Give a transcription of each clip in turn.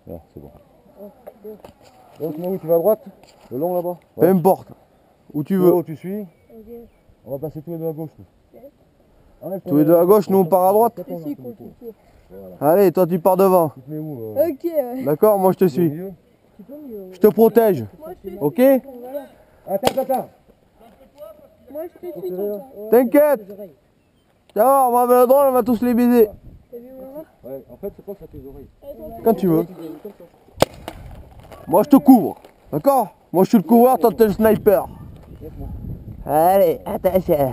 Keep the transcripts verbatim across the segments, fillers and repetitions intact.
Là, c'est bon. Donc, tu vas où? Tu vas à droite? Le long là-bas? Peu importe. Où tu veux. Oh, tu suis? Ok. On va passer tous les deux à gauche. Okay. Tous les deux à gauche, nous on part à droite. Voilà. Allez, toi tu pars devant. Tu te mets où euh... Ok, ouais. D'accord, moi je te suis. Je te protège. Ok? Attends, attends. Moi je te suis tout le temps. T'inquiète. Tu vas voir, on va avec le drone, on va tous les baiser. T'as vu maman? Ouais, en fait, c'est pas que ça tes oreilles. Quand tu veux. Moi je te couvre. D'accord? Moi je suis le couvreur, toi t'es le sniper. Allez, attention.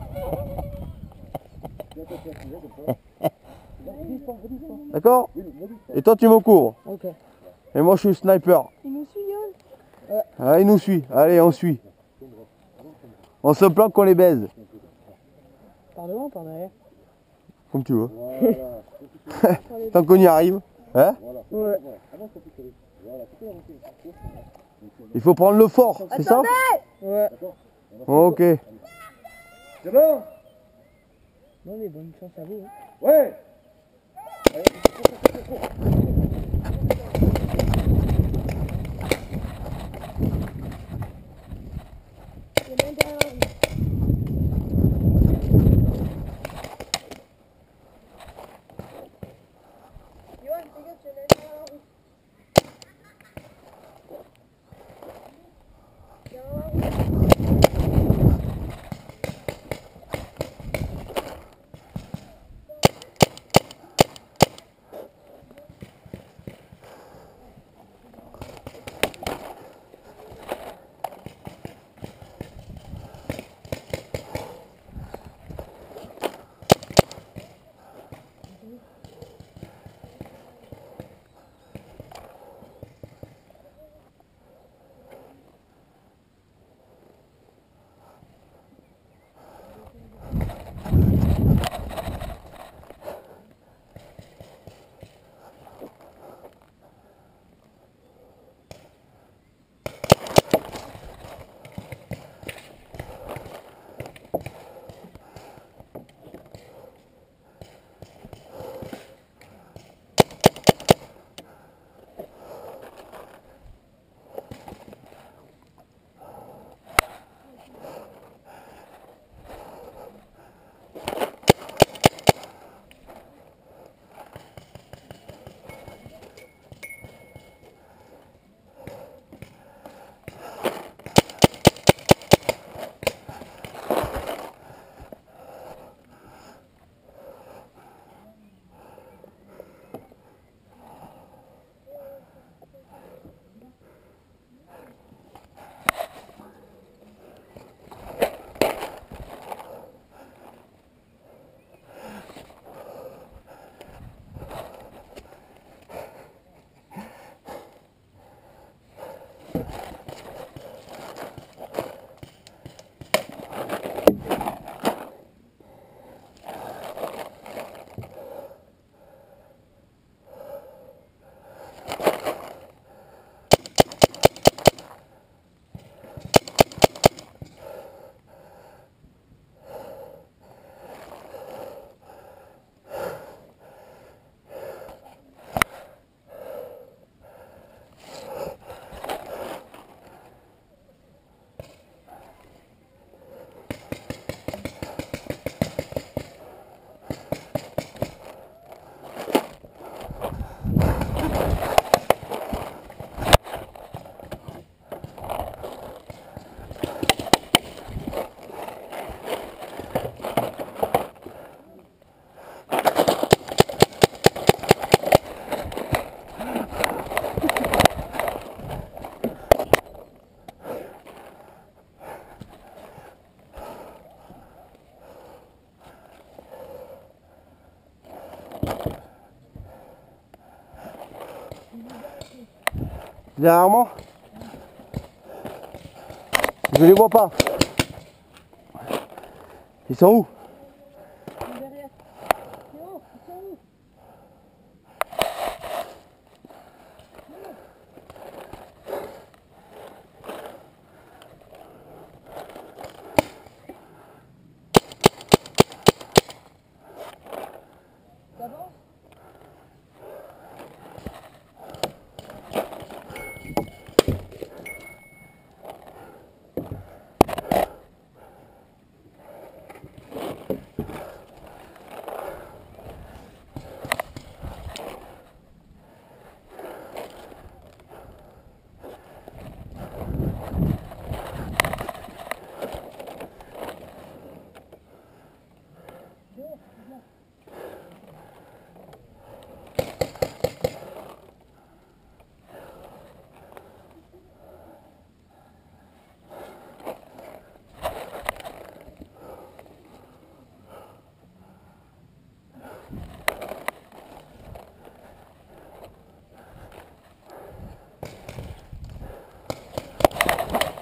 D'accord? Et toi tu me couvres. Ok. Et moi je suis le sniper. Il nous suit, Yann? Ah, il nous suit. Allez, on suit. On se planque qu'on les baise. Par devant, par derrière. Comme tu veux. Tant qu'on y arrive. Hein? Ouais. Il faut prendre le fort, c'est ça? Ouais. Ok. C'est bon? Non mais bonne chance à vous. Hein. Ouais. Derrière moi? Je les vois pas. Ils sont où? Derrière. Non, ils sont où?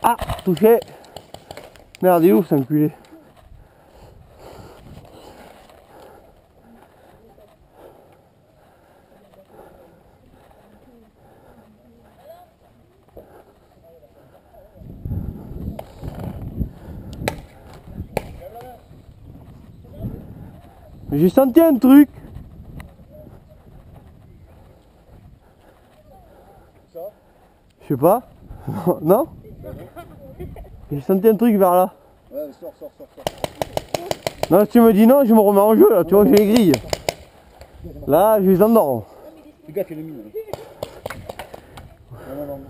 Ah, touché. Merde, il est où cet enculé? J'ai senti un truc. Ça? Je sais pas. Non? J'ai senti un truc vers là. Ouais, sors, sors, sors, sors. Non, si tu me dis non, je me remets en jeu là, tu vois, j'ai les grilles. Là, je les endors. Les gars, tu les mines. Non, non, non.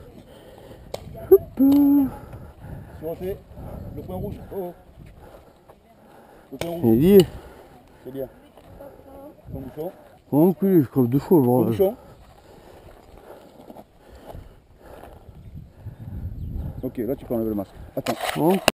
Tu refais le point rouge. Oh, oh. Le point rouge, Il dit, c'est bien. Ton bouchon. mon enculé, je crève de chaud, Ton bordel. bouchon. Ok, là tu peux enlever le masque. Attends. Mon